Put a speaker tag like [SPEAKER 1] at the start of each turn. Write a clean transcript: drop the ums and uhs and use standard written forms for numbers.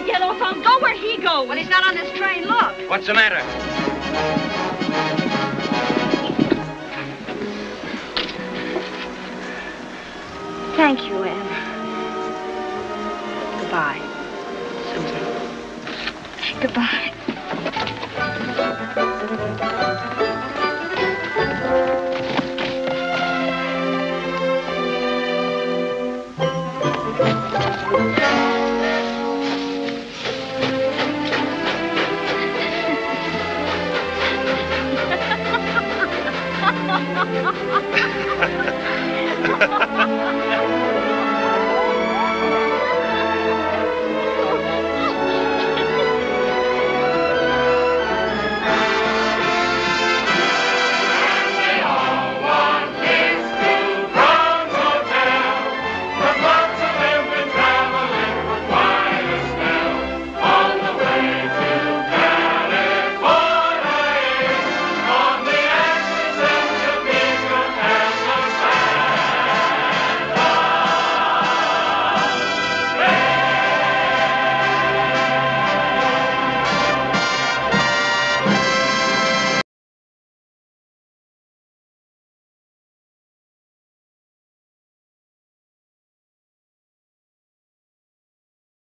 [SPEAKER 1] get off on. Go where he goes.
[SPEAKER 2] Well, he's not on this train. Look.
[SPEAKER 3] What's the matter?
[SPEAKER 1] Thank you, Em.
[SPEAKER 2] Goodbye, Susan.
[SPEAKER 1] Goodbye.